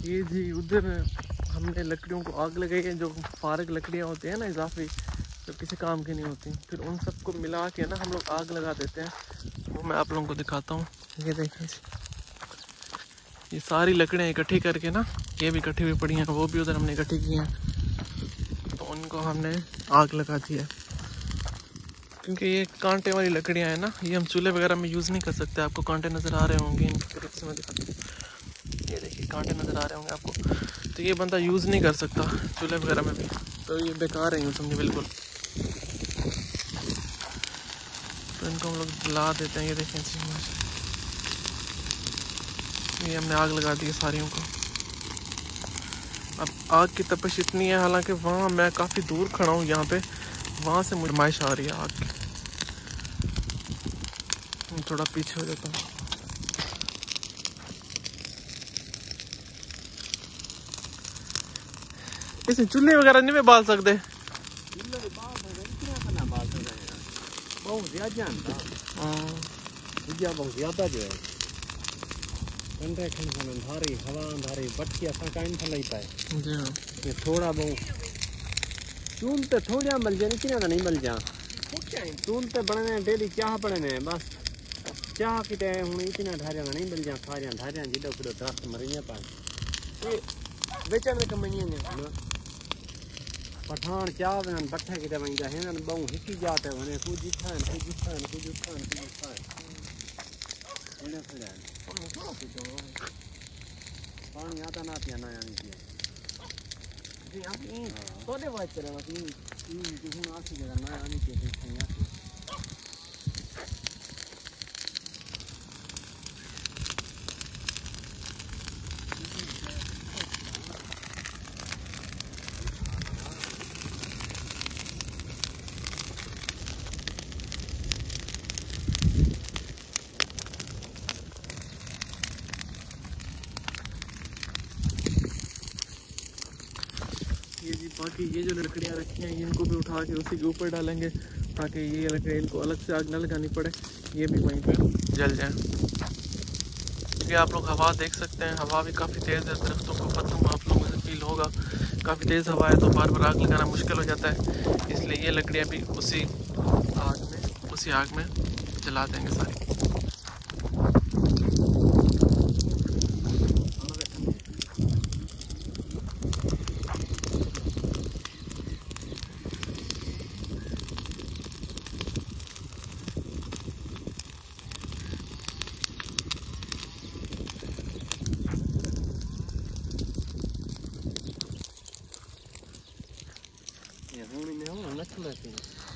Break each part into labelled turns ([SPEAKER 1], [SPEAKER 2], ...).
[SPEAKER 1] ये जी उधर हमने लकड़ियों को आग लगाई है, जो फारग लकड़ियाँ होती हैं ना इजाफी, जो किसी काम की नहीं होती, फिर उन सबको मिला के ना हम लोग आग लगा देते हैं। वो मैं आप लोगों को दिखाता हूँ। ये देखें जी, ये सारी लकड़ियाँ इकट्ठी करके ना, ये भी इकट्ठी हुई पड़ी हैं, वो भी उधर हमने इकट्ठी की हैं, तो उनको हमने आग लगा दी है। क्योंकि ये कांटे वाली लकड़ियाँ हैं ना, ये हम चूल्हे वगैरह में यूज़ नहीं कर सकते। आपको कांटे नज़र आ रहे होंगे, इनके करीब से मैं दिखाता हूँ। ये देखिए कांटे नज़र आ रहे होंगे आपको, तो ये बंदा यूज़ नहीं कर सकता चूल्हे वगैरह में भी, तो ये बेकार है यूँ समझे बिल्कुल। तो इनको हम लोग जला देते हैं। ये देखें जी, ये हमने आग लगा दी है सारियों को। अब आग की तपिश इतनी है, हालांकि वहाँ मैं काफ़ी दूर खड़ा हूँ, यहाँ पे वहाँ से मुझे माइश आ रही है आग की। थोड़ा पीछे हो जाता हूँ। इसे चूल्हे वगैरह नहीं में बाल सकते,
[SPEAKER 2] बहुत ज्यादा जो है ठंडे अंधारी हवा अंधारी बटकी असा काइन था लई पाए
[SPEAKER 1] जी हाँ।
[SPEAKER 2] ये थोड़ा बहुत चून ते थोड़ा मिल जाए, किना नहीं मिल जा चून ते बनने डेली चाह बनने बस चाह किते हुन इतना ढारिया नहीं मिल जा, सारिया ढारिया जिडो किडो दरख्त मरिया पाए ये बेचण दे कमाईयां ने पठान चाह बन बट्ठे किते वंदा है न बहु हिकी जाते वने कुछ खान इने फिर पानी आता ना पिया ना यानी कि जी आप इन तोड़े वाच करे ना इन हुन आसी जगह ना यानी कि देखिए
[SPEAKER 1] ये जी बाकी ये जो लकड़ियाँ रखी हैं इनको भी उठा के उसी के ऊपर डालेंगे, ताकि ये लकड़ियाँ इनको अलग से आग न लगानी पड़े, ये भी वहीं पे जल जाए। क्योंकि आप लोग हवा देख सकते हैं, हवा भी काफ़ी तेज़ है, दरख्तों को पता हूँ आप लोगों से फील होगा, काफ़ी तेज़ हवा है, तो बार बार आग लगाना मुश्किल हो जाता है। इसलिए ये लकड़ियाँ भी उसी आग में जला देंगे सारी।
[SPEAKER 2] ये हुन में हो न चला के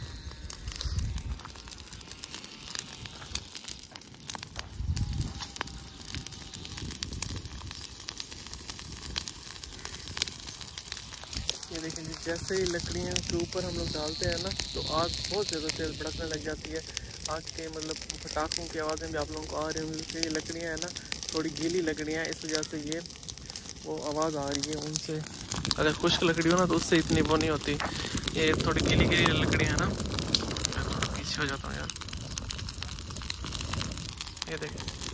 [SPEAKER 1] ये देखें जी, जैसे ही लकड़ियाँ के ऊपर हम लोग डालते हैं ना, तो आग बहुत ज़्यादा तेज़ भड़कने लग जाती है। आग के मतलब पटाखों की आवाज़ें भी आप लोगों को आ रही होंगी, क्योंकि ये लकड़ियाँ हैं ना थोड़ी गीली लकड़ियाँ हैं, इस वजह से ये वो आवाज़ आ रही है उनसे। अगर खुश्क लकड़ी हो ना तो उससे इतनी वो नहीं होती, ये थोड़ी गीली गीली लकड़ियाँ हैं ना। मैं थोड़ा पीछे हो जाता हूँ यार। ये देखें